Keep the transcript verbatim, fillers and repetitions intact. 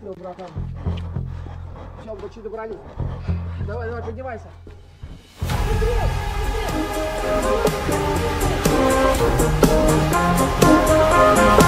Все, братан. Все, мы почти добрались. Давай, давай, поднимайся. Быстрее, быстрее.